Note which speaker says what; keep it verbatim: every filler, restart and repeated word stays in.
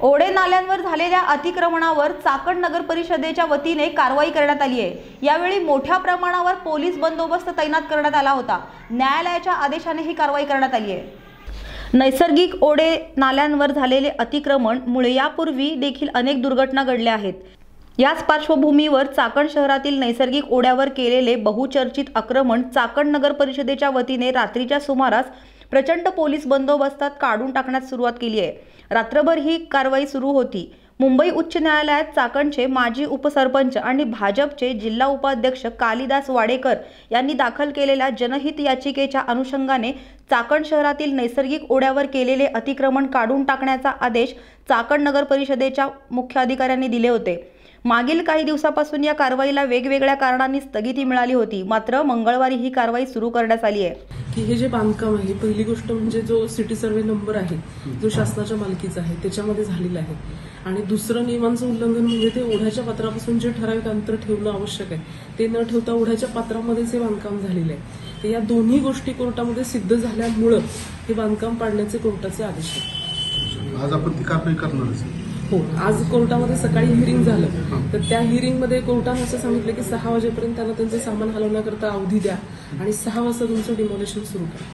Speaker 1: ओढे नाल्यांवर झालेल्या अतिक्रमणावर चाकण नगर परिषदेच्या वतीने कारवाई करण्यात आली आहे। यावेळी मोठ्या प्रमाणावर पोलीस बंदोबस्त तैनात करण्यात आला होता। न्यायालयाच्या आदेशाने ही कारवाई करण्यात आली आहे। नैसर्गिक ओढे नाल्यांवर झालेले अतिक्रमण मुळे यापूर्वी देखील अनेक दुर्घटना घडल्या आहेत। याच पार्श्वभूमीवर चाकण शहरातील नैसर्गिक ओढ्यावर केलेले बहुचर्चित आक्रमण चाकण नगर परिषदेच्या वतीने रात्रीच्या सुमारास प्रचंड पोलीस बंदोबस्तात काढून टाकण्यास सुरुवात केली आहे। रात्रभर ही कारवाई सुरू होती। मुंबई उच्च न्यायालयात चाकणचे माजी उपसरपंच आणि भाजपचे जिल्हा उपाध्यक्ष कालिदास वाडेकर यांनी दाखल केलेल्या जनहित याचिकेच्या अनुषंगाने चाकण शहरातील नैसर्गिक ओढ्यावर केलेले अतिक्रमण काढून टाकण्याचा आदेश चाकण नगर परिषदेच्या मुख्य अधिकाऱ्यांनी दिले होते। मागील काही दिवसापासून या कारवाईला वेगवेगळ्या कारणांनी स्थगिती मिळाली होती, मात्र मंगळवारी ही कारवाई सुरू करण्यात आली आहे।
Speaker 2: की हे जे बांधकाम आहे, पहिली गोष्ट म्हणजे जो सिटी सर्वे नंबर आहे जो शासनाच्या मालकीचा आहे त्याच्यामध्ये झालेला आहे, आणि दुसरं नियमांचं उल्लंघन म्हणजे ते ओढ्याच्या पात्रापासून जे ठराविक अंतर ठेवणं आवश्यक आहे ते न ठेवता ओढ्याच्या पात्रामध्येच हे बांधकाम झालेलं आहे। तर या दोन्ही गोष्टी कोर्टामध्ये सिद्ध झाल्यामुळं हे बांधकाम पाडण्याचे कोर्टाचे आदेश आहेत।
Speaker 3: आज आपण ती कारवाई करणार
Speaker 2: हो, आज कोर्टामध्ये सकाळी हिअरिंग झालं, तर त्या हिअरिंगमध्ये कोर्टाने असं सांगितलं की सहा वाजेपर्यंत त्यांना त्यांचे सामान हलवण्याकरता अवधी द्या आणि सहा वाजता तुमचं डिमॉलिशन सुरू करा।